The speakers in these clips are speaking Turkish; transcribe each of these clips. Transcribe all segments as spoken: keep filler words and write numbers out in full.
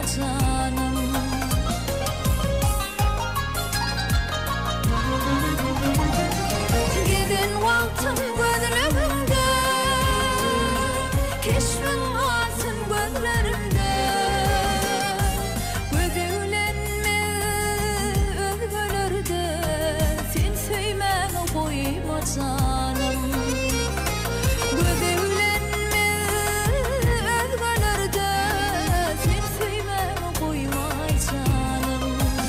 canım. Gidin vaktim gönlümde, keşfin altın gözlerimde. Gözülenme ölgölerde, sen söymeni koyma canım. Gözülenme ölgölerde, sen söymeni koyma canım.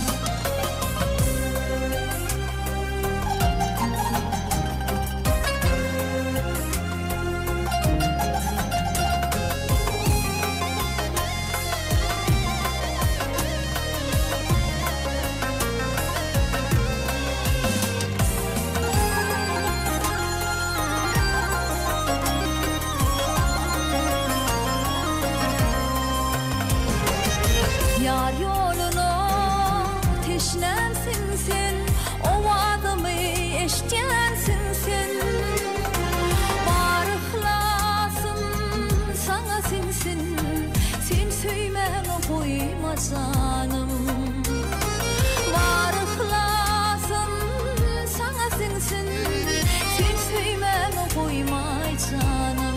Yar yoluna teşnemsin sen, o adımı eşitjensin sen. Var ıhlasım sana sensin, sen söymeni koyma canım. Var ıhlasım sana sensin, sen söymeni koyma canım.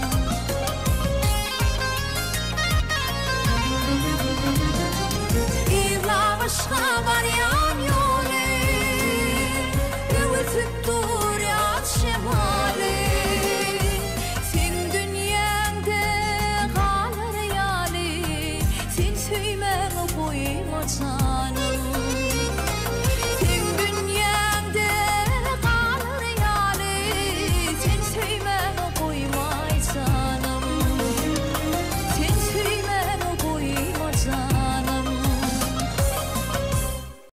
Başka var yan yolu, öğütüp dur yat şemali. Sen dünyanda kalır yali, sen söymeni koyma canım.